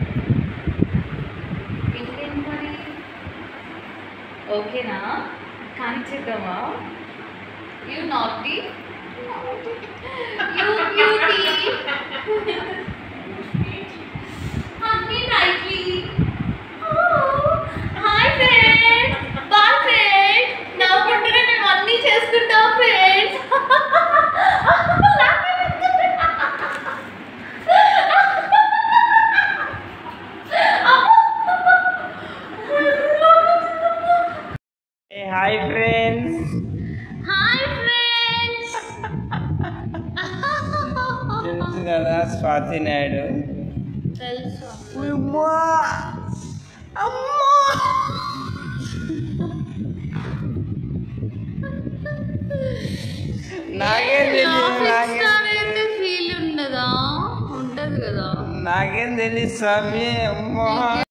ఇంకేంటి మరి ఓకేనా కానిచ్చేద్దామా యూ నాటీ యూ బ్యూటీ అన్నీ nightly hi friends bye friends నవ్వుకుంటూనే మేము అన్నీ చేసుకుంటాం friends hi friends hi friends తెలుసు కదా స్వాతి నాయుడు తెలుసు నాకేం తెలియదు ఫీల్ ఉండదా ఉంటది కదా నాకేం తెలియదు స్వామి అమ్మా